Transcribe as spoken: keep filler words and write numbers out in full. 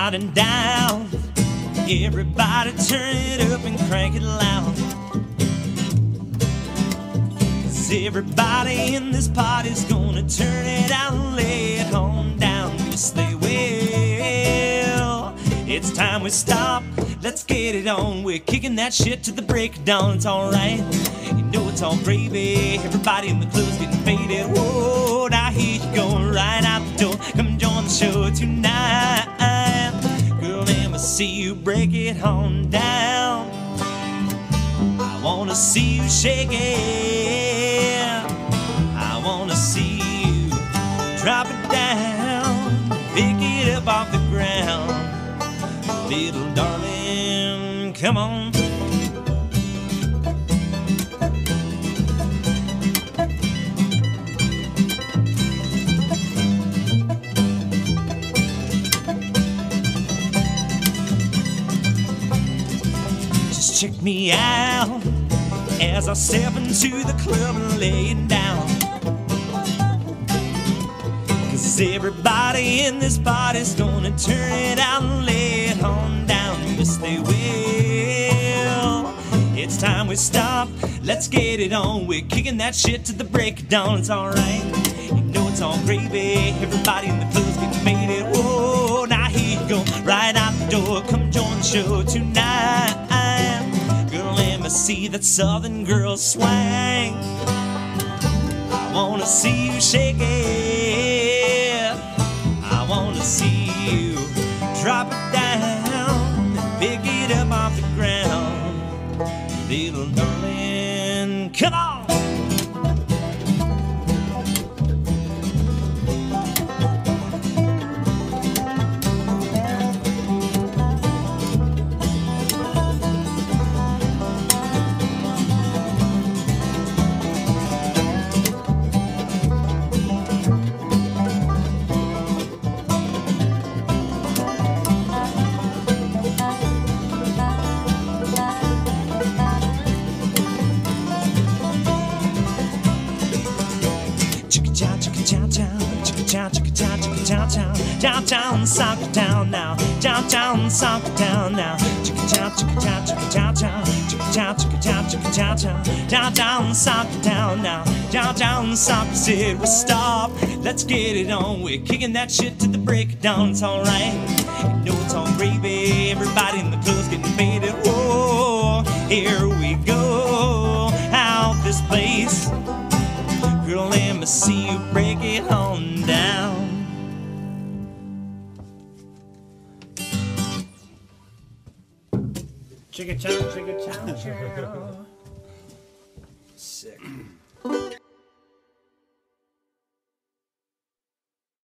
out and down. Everybody turn it up and crank it loud. 'Cause everybody in this party's gonna turn it out and lay it on down. Yes, they will. It's time we stop. Let's get it on. We're kicking that shit to the break of dawn. It's alright. You know it's all gravy. Everybody in the club's getting faded. Whoa, now here you go, right out the door. Come join the show tonight. Girl, let me see you break it on down. I wanna see you shake it. I wanna see you drop it down. Pick it up off the ground. Little darling, come on. Just check me out as I step into the club and lay it down. 'Cause everybody in this party's gonna turn it out and lay it on down. Yes, they will. It's time we stop. Let's get it on. We're kicking that shit to the break of dawn. It's alright. You know it's all gravy. Everybody in the club's getting faded. Whoa, now here you go, right out the door. Come join the show tonight. Girl, let me see that southern girl swing. I wanna see you shake it. I wanna see you drop it down and pick it up off the ground. Little darling, come on! Downtown, soccer town now. Downtown, soccer town now. Chicka chow, chicka chow, chicka chow chow. Chicka chow, chicka chow, chicka chow chow. Downtown, soccer town now. Downtown, soccer said we stop. Let's get it on. We're kicking that shit to the break of dawn. It's alright. You know it's all gravy. Everybody in the club's getting faded. Whoa, here we go. Out this place. Girl, let me see you break it on down. Chicka chow, chicka chow chow.